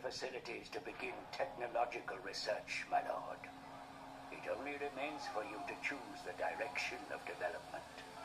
facilities to begin technological research, my lord. It only remains for you to choose the direction of development.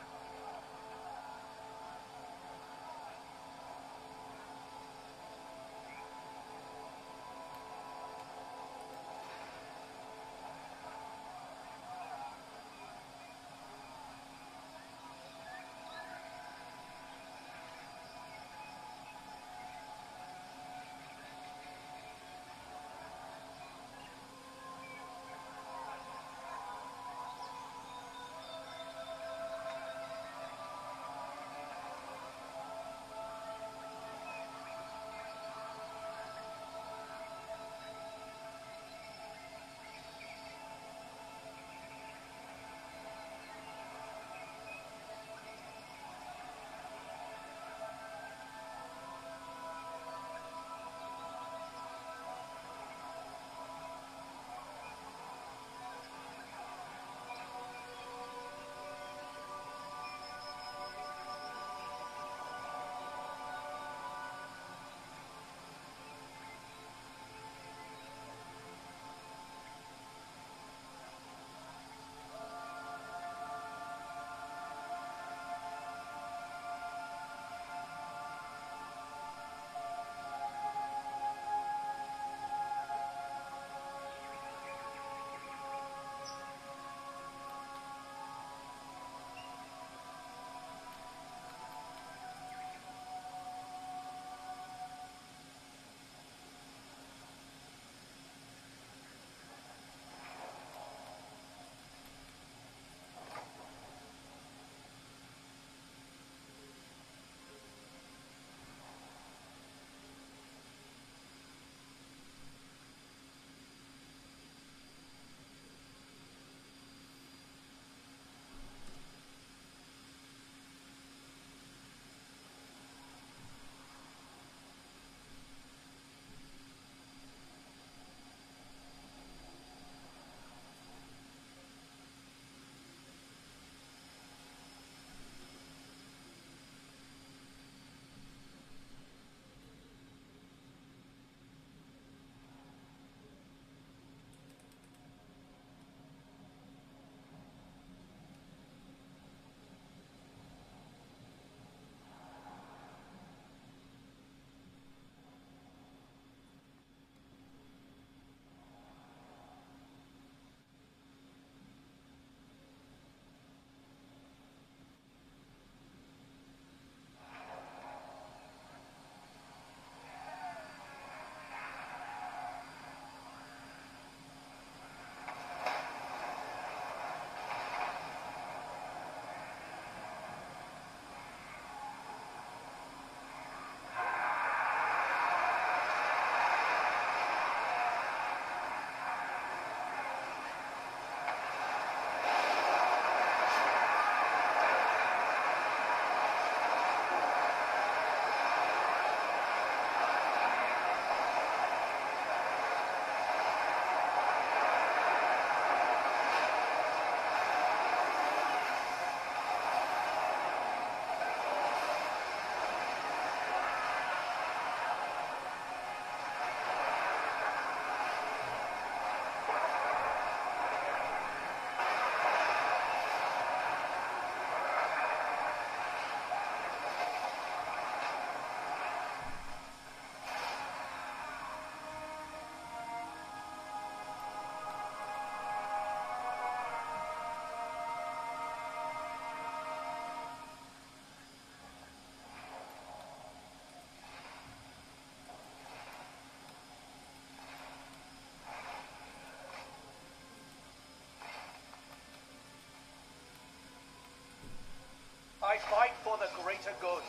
I fight for the greater good.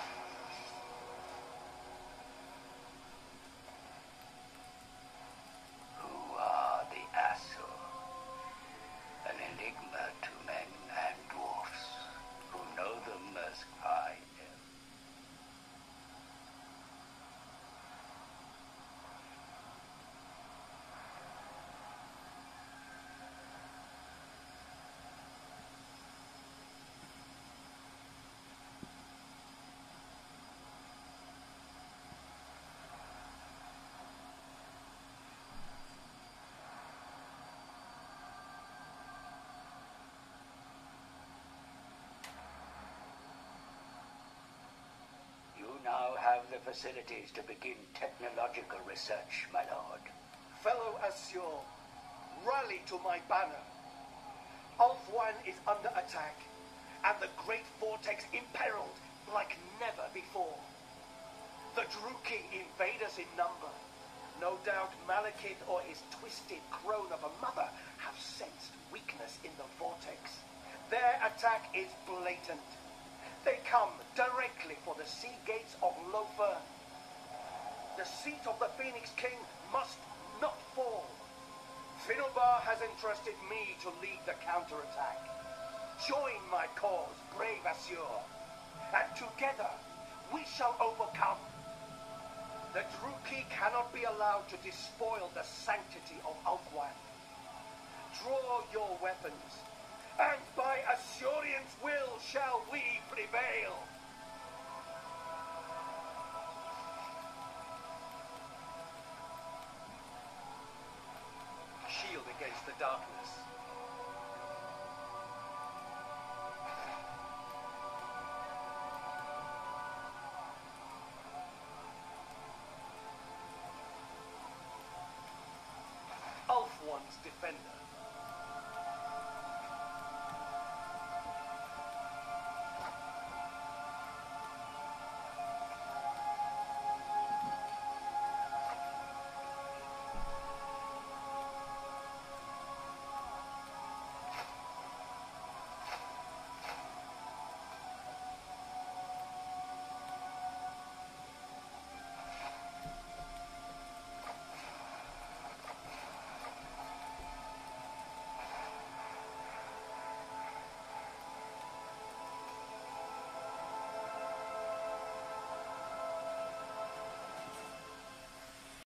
Who are the Asur? An enigma to men and dwarfs who know them as I am. facilities to begin technological research, my lord. Fellow Azure, rally to my banner. Ulthuan is under attack, and the Great Vortex imperiled like never before. The Druki invade us in number. No doubt Malekith or his twisted crone of a mother have sensed weakness in the Vortex. Their attack is blatant. They come directly for the sea gates of Lothar. The seat of the Phoenix King must not fall. Finnulbar has entrusted me to lead the counterattack. Join my cause, brave Azure, and together we shall overcome. The Druki cannot be allowed to despoil the sanctity of Ulthuan. Draw your weapons, and by Azurian's will shall we prevail. Shield against the darkness. Ulthuan's defender.